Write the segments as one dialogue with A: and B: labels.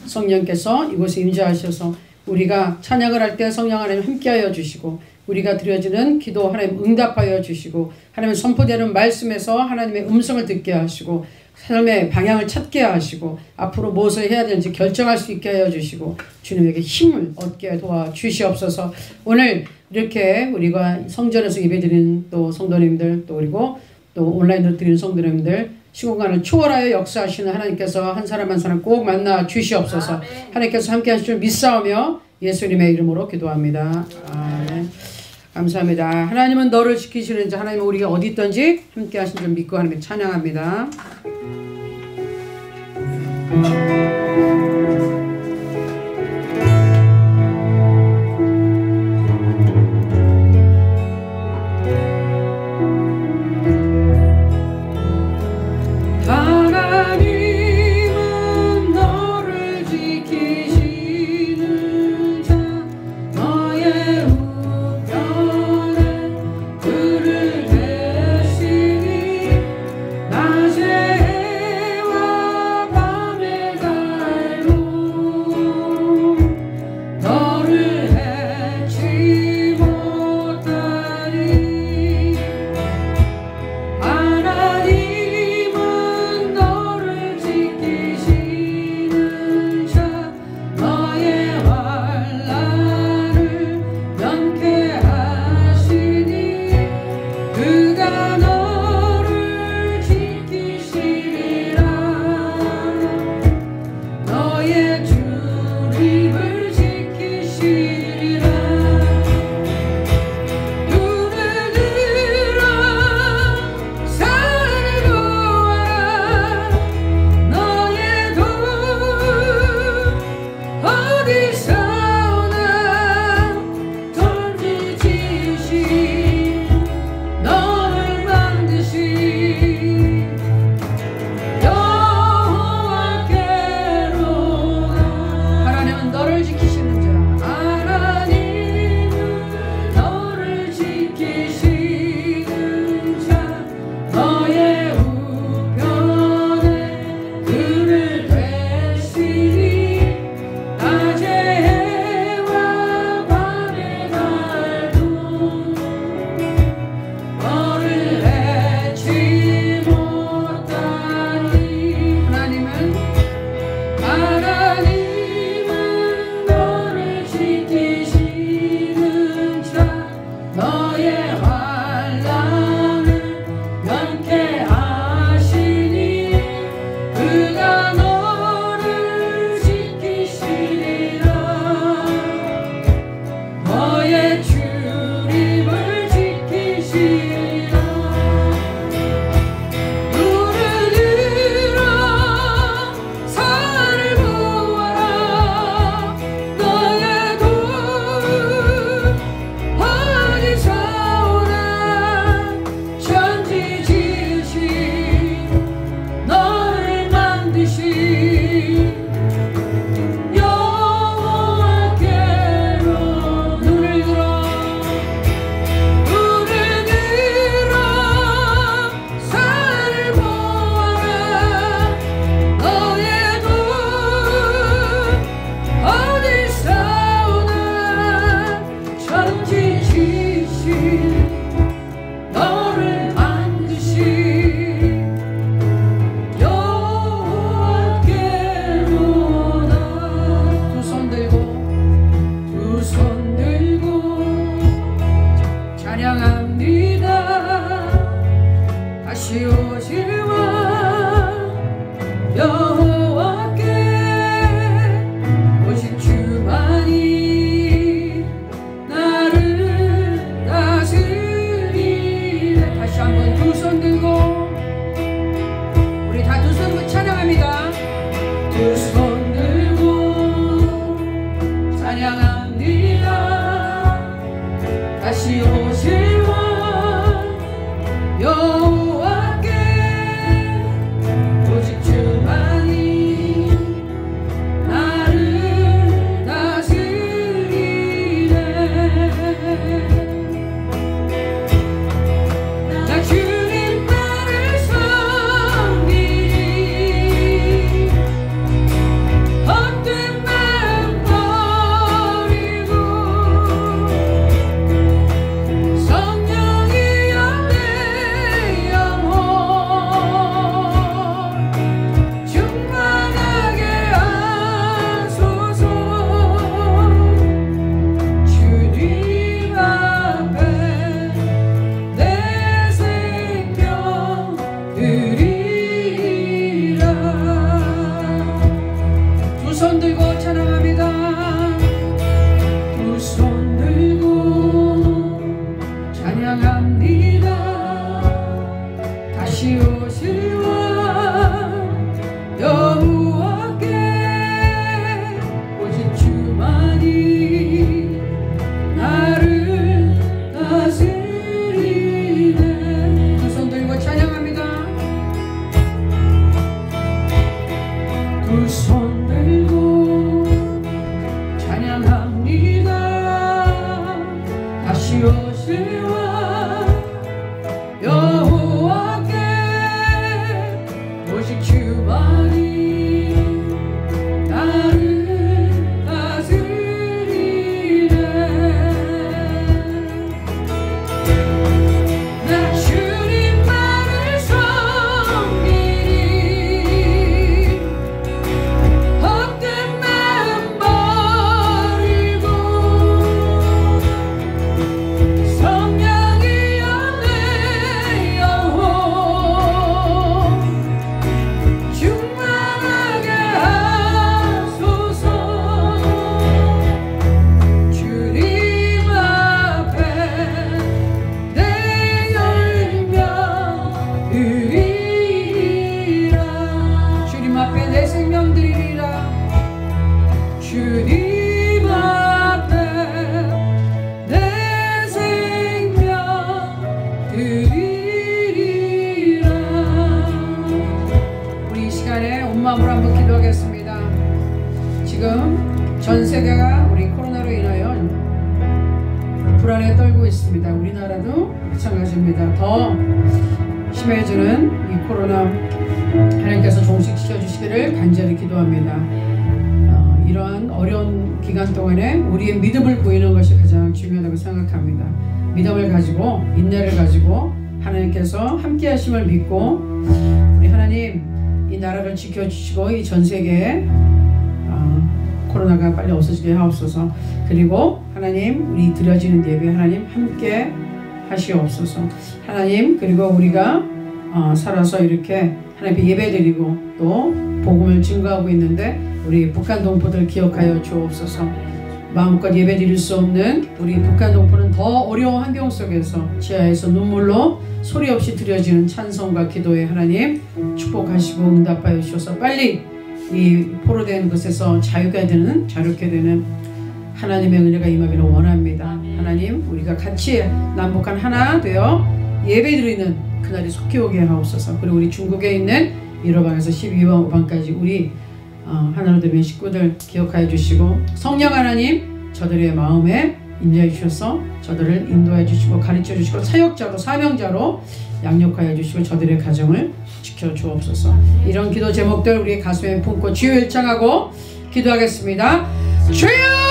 A: 성령께서 이곳에 임재하셔서 우리가 찬양을 할 때 성령 하나님 함께하여 주시고 우리가 드려지는 기도 하나님 응답하여 주시고 하나님 선포되는 말씀에서 하나님의 음성을 듣게 하시고 삶의 방향을 찾게 하시고 앞으로 무엇을 해야 되는지 결정할 수 있게 하여 주시고 주님에게 힘을 얻게 도와주시옵소서. 오늘 이렇게 우리가 성전에서 예배드리는 또 성도님들 또 그리고 또 온라인으로 드리는 성도님들 시공간을 초월하여 역사하시는 하나님께서 한 사람 한 사람 꼭 만나 주시옵소서. 아멘. 하나님께서 함께 하실 줄 믿사오며 예수님의 이름으로 기도합니다. 아멘. 감사합니다. 하나님은 너를 지키시는 자, 하나님은 우리가 어디 있든지 함께 하신 줄 믿고 하나님 찬양합니다. 손 들고 찬양합니다. 두 손 들고 찬양합니다. 다시 오실 왕 여호와께 오직 주만이 나를 다스리네. 두 손 들고 찬양합니다. 두 손 들고 찬양합니다. 다시 오실 왕 여호와께 오직 주만이 나를 다스리네. 나 주님만을 섬기리. 헛된 마음 버리고 성령이여 내 영혼 충만하게 하소서. 주님 앞에 내 열명 드리리라. 주님 앞에 내 생명 드리리라. 주님 앞에 내 생명 드리리라. 우리 이 시간에 온 마음으로 한번 기도하겠습니다. 지금 전 세계가 우리 코로나로 인하여 불안에 떨고 있습니다. 우리나라도 마찬가지입니다. 더 심해지는 이 코로나 하나님께서 종식시켜 주시기를 간절히 기도합니다. 이러한 어려운 기간 동안에 우리의 믿음을 보이는 것이 가장 중요하다고 생각합니다. 믿음을 가지고 인내를 가지고 하나님께서 함께 하심을 믿고 우리 하나님 이 나라를 지켜주시고 이 전 세계에 코로나가 빨리 없어지게 하옵소서. 그리고 하나님 우리 드려지는 예배 하나님 함께 하시옵소서. 하나님 그리고 우리가 살아서 이렇게 하나님께 예배드리고 또 복음을 증거하고 있는데 우리 북한 동포들 기억하여 주옵소서. 마음껏 예배드릴 수 없는 우리 북한 동포는 더 어려운 환경 속에서 지하에서 눈물로 소리 없이 드려지는 찬송과 기도에 하나님 축복하시고 응답하여 주셔서 빨리 이 포로된 것에서 자유케 되는 하나님의 은혜가 임하기를 원합니다. 하나님 우리가 같이 남북한 하나 되어 예배드리는 그날이 속히 오게 하옵소서. 그리고 우리 중국에 있는 1호방에서 12호방까지 우리 하나로 되는 식구들 기억하여 주시고 성령 하나님 저들의 마음에 임재해 주셔서 저들을 인도해 주시고 가르쳐 주시고 사역자로 사명자로 양육하여 주시고 저들의 가정을 지켜 주옵소서. 이런 기도 제목들 우리의 가슴에 품고 주여 일창하고 기도하겠습니다. 주여!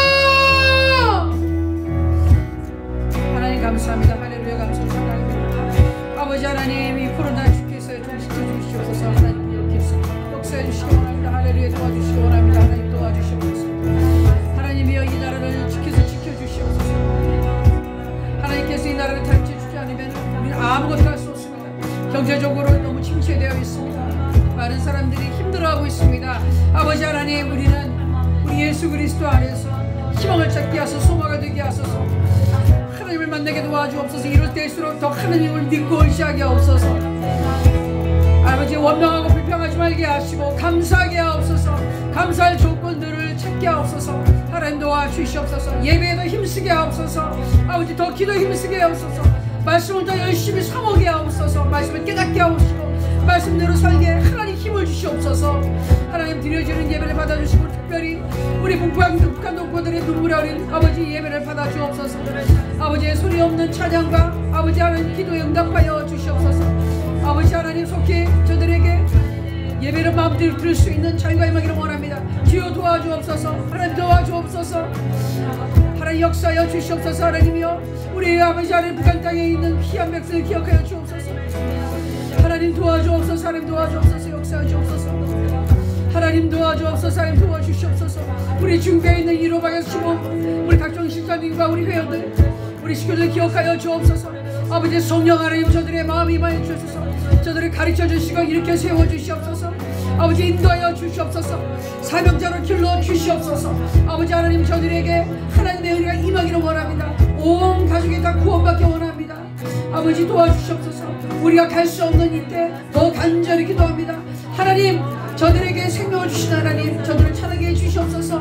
A: 하나님 감사합니다. 할렐루야 감사합니다. 아버지 하나님 이 코로나 주께서 종식해 주시옵소서. 하나님 기억해서 역사해 주시기 원합니다. 할렐루야 도와주시기 원합니다. 하나님 도와주시옵소서. 하나님이여 이 나라를 지켜주시옵소서. 하나님께서 이 나라를 가르쳐주지 않으면 우리는 아무것도 할 수 없습니다. 경제적으로 너무 침체되어 있습니다. 많은 사람들이 힘들어하고 있습니다. 아버지 하나님 우리는 우리 예수 그리스도 안에서 희망을 찾게 하소서. 소망을 되게 하소서. 하나님을 만나게 도와주옵소서. 이럴 때일수록 더 하나님을 믿고 의지하게 하옵소서. 아버지 원망하고 불평하지 말게 하시고 감사하게 하옵소서. 감사할 조건들을 찾게 하옵소서. 하나님 도와주시옵소서. 예배에 더 힘쓰게 하옵소서. 아버지 더 기도 힘쓰게 하옵소서. 말씀을 더 열심히 사모게 하옵소서. 말씀을 깨닫게 하옵시고 말씀대로 살게 하나님 힘을 주시옵소서. 하나님 드려지는 예배를 받아주시고 특별히 우리 북한 동포들의 눈물이 어린 아버지 예배를 받아주옵소서. 아버지의 소리 없는 찬양과 아버지 하나님 기도에 응답하여 주시옵소서. 아버지 하나님 속히 저들에게 예배를 마음대로 들을 수 있는 자유가 임하기를 원합니다. 주여 도와주옵소서. 하나님 도와주옵소서. 하나님 역사하여 주시옵소서. 하나님이여 우리 아버지 하나님 북한 땅에 있는 귀한 백성을 기억하여 주옵소서. 하나님 도와주옵소서. 하나님 도와주옵소서. 역사하여 주옵소서. 하나님 도와주옵소서. 하나님 도와주시옵소서. 우리 중국에 있는 1호방에서 주모 우리 각종 식사님과 우리 회원들 우리 식구들 기억하여 주옵소서. 아버지 성령 하나님 저들의 마음 임하여 주옵소서. 저들을 가르쳐 주시고 이렇게 세워 주시옵소서. 아버지 인도하여 주시옵소서. 사명자로 길러 주시옵소서. 아버지 하나님 저들에게 하나님의 은혜가 임하기를 원합니다. 온 가족이 다 구원받기 원합니다. 아버지 도와주시옵소서. 우리가 갈 수 없는 이때 더 간절히 기도합니다. 하나님 저들에게 생명을 주신 하나님 저들을 찬하게 해주시옵소서.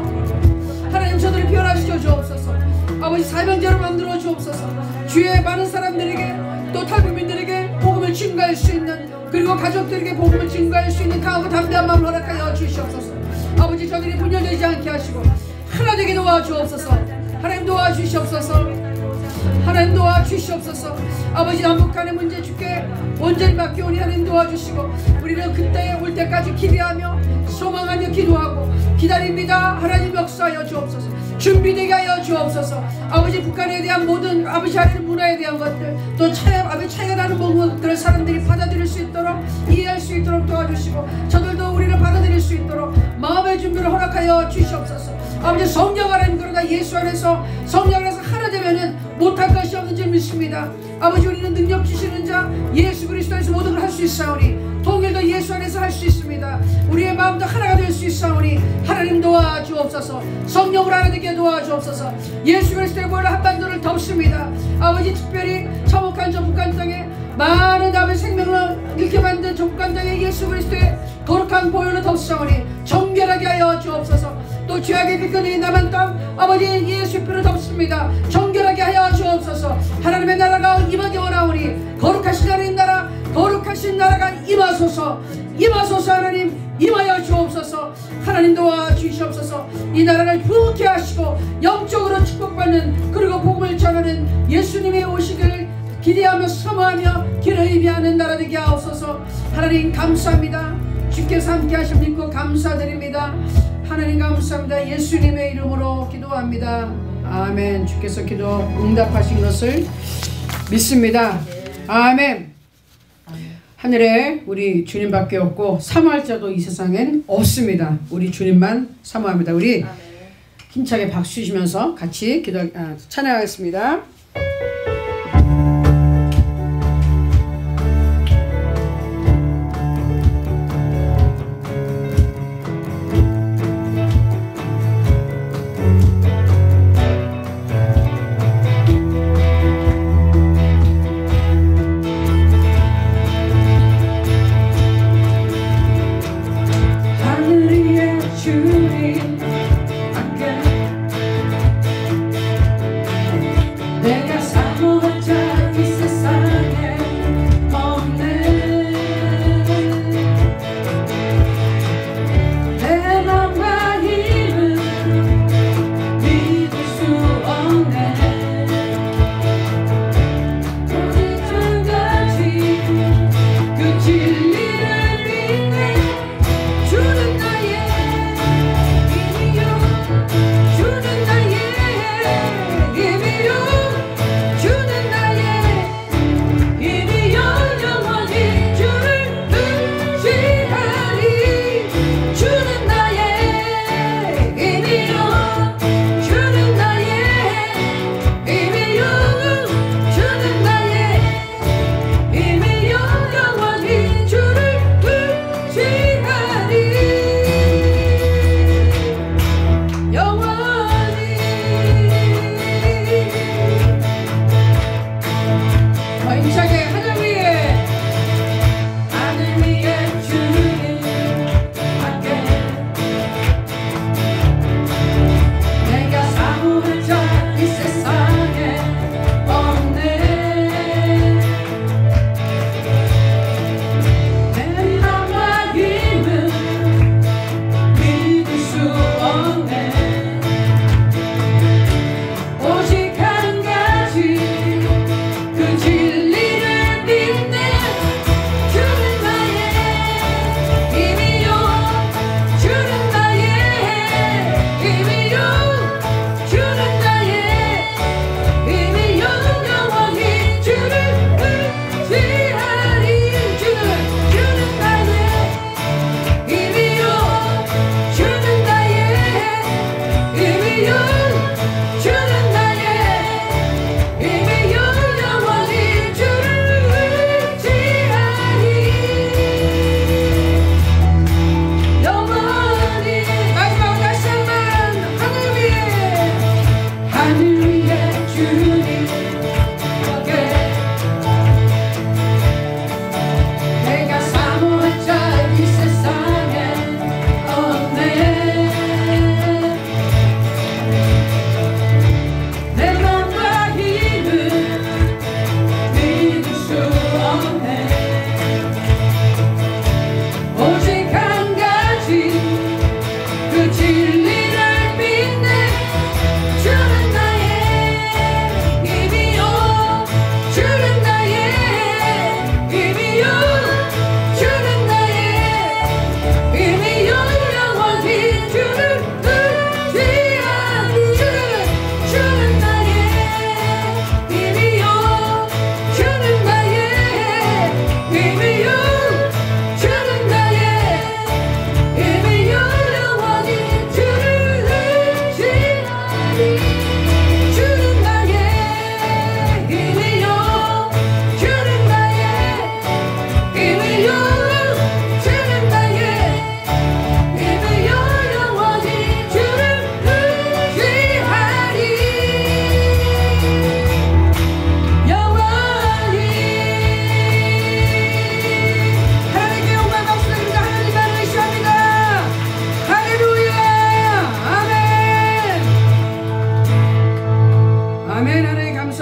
A: 하나님 저들을 변화시켜 주옵소서. 아버지 사명자로 만들어 주옵소서. 주위에 많은 사람들에게 또 탈북민들에게 복음을 증가할 수 있는 그리고 가족들에게 복음을 증가할 수 있는 강하고 담대한 마음을 허락하여 주시옵소서. 아버지 저들이 분열되지 않게 하시고 하나 되게 도와주옵소서. 하나님 도와주시옵소서. 하나님 도와주시옵소서. 아버지 남북 간의 문제 주께 온전히 맡겨오니 하나님 도와주시고 우리는 그때에 올 때까지 기대하며 소망하며 기도하고 기다립니다. 하나님 역사하여 주옵소서. 준비되게 하여 주옵소서. 아버지 북한에 대한 모든 아버지 하나님 문화에 대한 것들 또 아버지 차이나는 모든 것들을 사람들이 받아들일 수 있도록 이해할 수 있도록 도와주시고 저들도 우리를 받아들일 수 있도록 마음의 준비를 허락하여 주시옵소서. 아버지 성령 하나님 그러나 예수 안에서 성령 안에서 하나 되면은 못할 것이 없는 줄 믿습니다. 아버지 우리는 능력 주시는 자 예수 그리스도에서 모든 걸 할 수 있사오니 통일도 예수 안에서 할 수 있습니다. 우리의 마음도 하나가 될 수 있사오니 하나님 도와주옵소서. 성령을 하나 되게 도와주옵소서. 예수 그리스도의 보혈로 한반도를 덮습니다. 아버지 특별히 참혹한 저 북한 땅에 많은 남의 생명을 잃게 만든 저 북한 땅에 예수 그리스도의 거룩한 보혈로 덮사오니 정결하게 하여 주옵소서. 또 죄악의 비끈이 남은 땅 아버지 예수의 피로 덮습니다. 정결하게 하여 주옵소서. 하나님의 나라가 임하게 원하오니 거룩하신 하나님 나라 거룩하신 나라가 임하소서. 임하소서. 하나님 임하여 주옵소서. 하나님 도와주시옵소서. 이 나라를 부흥케 하시고 영적으로 축복받는 그리고 복음을 전하는 예수님의 오시기를 기대하며 사모하며 길을 예비하는 나라 되게 하옵소서. 하나님 감사합니다. 주께서 함께 하심 믿고 감사드립니다. 하나님 감사합니다. 예수님의 이름으로 기도합니다. 아멘. 주께서 기도 응답하신 것을 믿습니다. 아멘. 하늘에 우리 주님밖에 없고 사모할 자도 이 세상엔 없습니다. 우리 주님만 사모합니다. 우리 힘차게 박수 주시면서 같이 찬양하겠습니다.
B: 내가 사모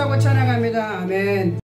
A: 감사하고 찬양합니다. 아멘.